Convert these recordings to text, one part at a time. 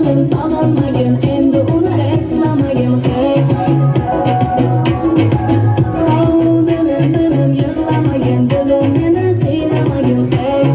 Sağlanmagan endi uni eslamagan hech. Dilim yig'lamagan, dilim meni qiynamagan hech.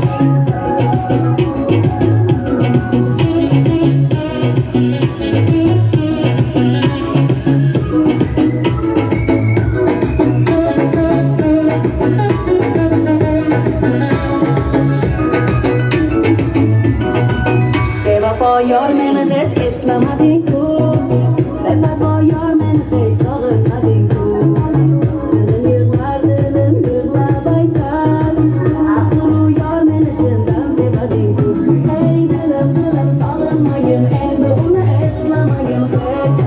Bevafo yor meni hech eslamading-ku. Bevafo yor meni hech sog'inmading-ku. Dilim yig'lab aytar, axir u yor meni chindan sevading-ku. Ey dilim sog'inmagin, endi uni eslamagan hech.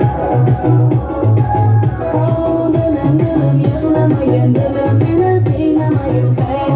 Dilim yig'lamagan, dilim meni qiynamagan hech.